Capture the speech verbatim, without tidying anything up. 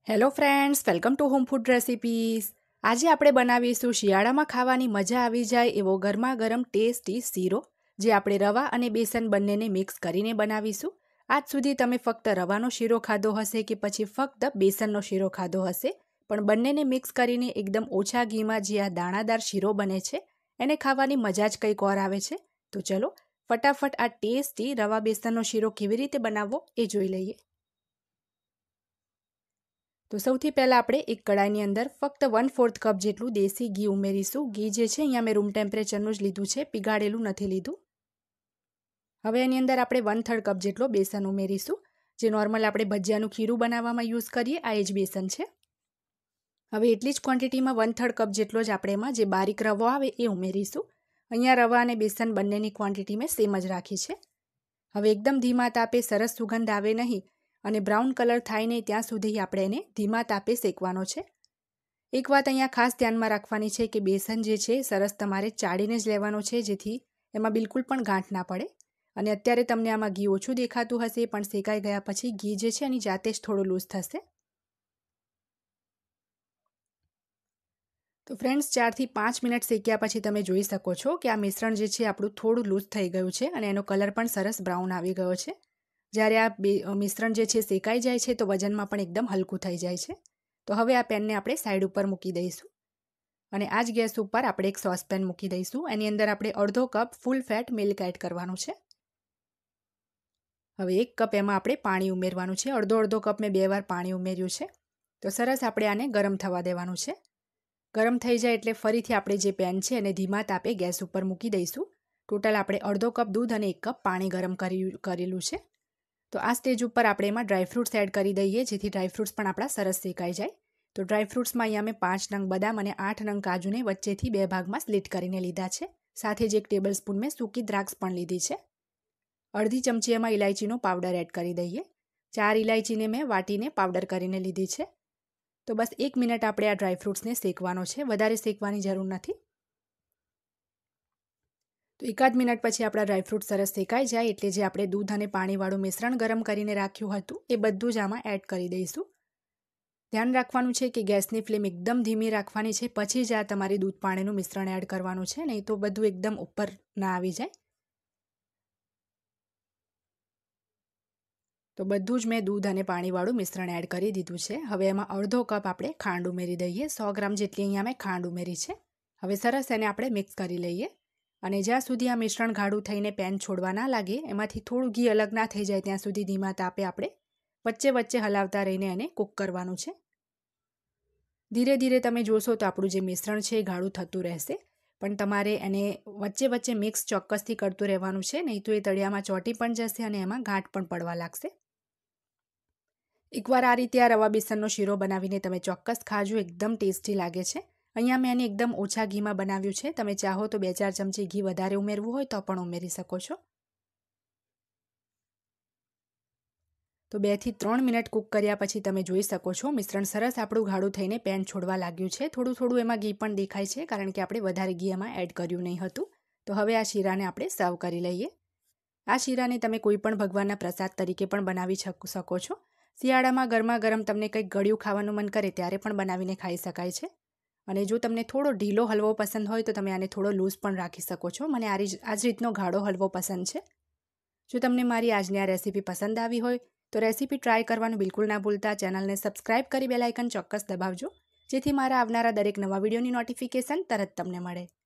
Hello friends, welcome to home food recipes. આજે આપણે બનાવીશું શિયાળામાં ખાવાની મજા આવી જાય એવો ગરમા ગરમ ટેસ્ટી શીરો, જે આપણે રવા અને બેસન બંનેને મિક્સ કરીને બનાવીશું. આજ સુધી તમે ફક્ત રવાનો શીરો ખાધો હશે કે પછી ફક્ત બેસનનો શીરો ખાધો હશે, પણ બંનેને મિક્સ કરીને એકદમ ઓછા ઘીમાં જે આ દાણાદાર શીરો બને છે એને ખાવાની મજા જ કંઈક ઓર આવે છે. તો ચલો ફટાફટ આ ટેસ્ટી રવા બેસનનો શીરો કેવી રીતે બનાવવો એ જોઈ લઈએ. તો સૌથી પહેલાં આપણે એક કડાઈની અંદર ફક્ત વન ફોર્થ કપ જેટલું દેશી ઘી ઉમેરીશું. ઘી જે છે અહીંયા મેં રૂમ ટેમ્પરેચરનું જ લીધું છે, પીગાળેલું નથી લીધું. હવે એની અંદર આપણે વન થર્ડ કપ જેટલો બેસન ઉમેરીશું, જે નોર્મલ આપણે ભજીયાનું ખીરું બનાવવામાં યુઝ કરીએ આ એ જ બેસન છે. હવે એટલી જ ક્વોન્ટિટીમાં વન થર્ડ કપ જેટલો જ આપણે એમાં જે બારીક રવો આવે એ ઉમેરીશું. અહીંયા રવા અને બેસન બંનેની ક્વોન્ટિટી મેં સેમ જ રાખી છે. હવે એકદમ ધીમા તાપે સરસ સુગંધ આવે નહીં અને બ્રાઉન કલર થાય નહીં ત્યાં સુધી આપણે એને ધીમા તાપે શેકવાનો છે. એક વાત અહીંયા ખાસ ધ્યાનમાં રાખવાની છે કે બેસન જે છે સરસ તમારે ચાળીને જ લેવાનો છે, જેથી એમાં બિલકુલ પણ ગાંઠ ના પડે. અને અત્યારે તમને આમાં ઘી ઓછું દેખાતું હશે, પણ શેકાઈ ગયા પછી ઘી જે છે એની જાતે જ થોડું લૂઝ થશે. તો ફ્રેન્ડ્સ, ચારથી પાંચ મિનિટ શેક્યા પછી તમે જોઈ શકો છો કે આ મિશ્રણ જે છે આપણું થોડું લૂઝ થઈ ગયું છે અને એનો કલર પણ સરસ બ્રાઉન આવી ગયો છે. જ્યારે આ બે મિશ્રણ જે છે શેકાઈ જાય છે તો વજનમાં પણ એકદમ હલકું થઈ જાય છે. તો હવે આ પેનને આપણે સાઈડ ઉપર મૂકી દઈશું અને આ જ ગેસ ઉપર આપણે એક સોસપેન મૂકી દઈશું. એની અંદર આપણે અડધો cup full fat milk add કરવાનું છે. હવે એક કપ એમાં આપણે પાણી ઉમેરવાનું છે. અડધો અડધો કપ મેં બે વાર પાણી ઉમેર્યું છે. તો સરસ આપણે આને ગરમ થવા દેવાનું છે. ગરમ થઈ જાય એટલે ફરીથી આપણે જે પેન છે એને ધીમા તાપે ગેસ ઉપર મૂકી દઈશું. ટોટલ આપણે અડધો કપ દૂધ અને એક કપ પાણી ગરમ કરેલું છે. તો આ સ્ટેજ ઉપર આપણે એમાં ડ્રાયફ્રૂટ્સ એડ કરી દઈએ, જેથી ડ્રાયફ્રૂટ્સ પણ આપણા સરસ શેકાઈ જાય. તો ડ્રાયફ્રૂટ્સમાં અહીંયા મેં પાંચ નંગ બદામ અને આઠ નંગ કાજુને વચ્ચેથી બે ભાગમાં સ્લીટ કરીને લીધા છે. સાથે જ એક ટેબલ સ્પૂન મેં સૂકી દ્રાક્ષ પણ લીધી છે. અડધી ચમચી એમાં ઇલાયચીનો પાવડર એડ કરી દઈએ. ચાર ઇલાયચીને મેં વાટીને પાવડર કરીને લીધી છે. તો બસ એક મિનિટ આપણે આ ડ્રાયફ્રૂટ્સને શેકવાનો છે, વધારે શેકવાની જરૂર નથી. તો એકાદ મિનિટ પછી આપણા ડ્રાયફ્રૂટ સરસ શેકાઈ જાય એટલે જે આપણે દૂધ અને પાણીવાળું મિશ્રણ ગરમ કરીને રાખ્યું હતું એ બધું જ આમાં એડ કરી દઈશું. ધ્યાન રાખવાનું છે કે ગેસની ફ્લેમ એકદમ ધીમી રાખવાની છે, પછી જ આ તમારી દૂધ પાણીનું મિશ્રણ એડ કરવાનું છે, નહીં તો બધું એકદમ ઉપર ના આવી જાય. તો બધું જ મેં દૂધ અને પાણીવાળું મિશ્રણ એડ કરી દીધું છે. હવે એમાં અડધો કપ આપણે ખાંડ ઉમેરી દઈએ. સો ગ્રામ જેટલી અહીંયા મેં ખાંડ ઉમેરી છે. હવે સરસ એને આપણે મિક્સ કરી લઈએ અને જ્યાં સુધી આ મિશ્રણ ગાઢું થઈને પેન છોડવા ના લાગે, એમાંથી થોડું ઘી અલગ ના થઈ જાય ત્યાં સુધી ધીમા તાપે આપણે વચ્ચે વચ્ચે હલાવતા રહીને એને કૂક કરવાનું છે. ધીરે ધીરે તમે જોશો તો આપણું જે મિશ્રણ છે એ ગાઢું થતું રહેશે, પણ તમારે એને વચ્ચે વચ્ચે મિક્સ ચોક્કસથી કરતું રહેવાનું છે, નહીં તો એ તળિયામાં ચોંટી પણ જશે અને એમાં ગાંઠ પણ પડવા લાગશે. એકવાર આ રીતે આ રવા બેસનનો શીરો બનાવીને તમે ચોક્કસ ખાજો, એકદમ ટેસ્ટી લાગે છે. અહીંયા મેં એને એકદમ ઓછા ઘીમાં બનાવ્યું છે. તમે ચાહો તો બે ચાર ચમચી ઘી વધારે ઉમેરવું હોય તો પણ ઉમેરી શકો છો. તો બેથી ત્રણ મિનિટ કૂક કર્યા પછી તમે જોઈ શકો છો મિશ્રણ સરસ આપણું ગાઢું થઈને પેન છોડવા લાગ્યું છે. થોડું થોડું એમાં ઘી પણ દેખાય છે, કારણ કે આપણે વધારે ઘી એમાં એડ કર્યું નહીં હતું. તો હવે આ શીરાને આપણે સર્વ કરી લઈએ. આ શીરાને તમે કોઈ પણ ભગવાનના પ્રસાદ તરીકે પણ બનાવી શકો છો. શિયાળામાં ગરમા ગરમ તમને કંઈક ગળ્યું ખાવાનું મન કરે ત્યારે પણ બનાવીને ખાઈ શકાય છે. અને જો તમને થોડો ઢીલો હલવો પસંદ હોય તો તમે આને થોડો લૂઝ પણ રાખી શકો છો. મને આ આ જ રીતનો ગાઢો હલવો પસંદ છે. જો તમને મારી આજની આ રેસીપી પસંદ આવી હોય તો રેસીપી ટ્રાય કરવાનું બિલકુલ ના ભૂલતા. ચેનલને સબસ્ક્રાઇબ કરી બેલ આઇકન ચોક્કસ દબાવજો, જેથી મારા આવનારા દરેક નવા વિડીયોની નોટિફિકેશન તરત તમને મળે.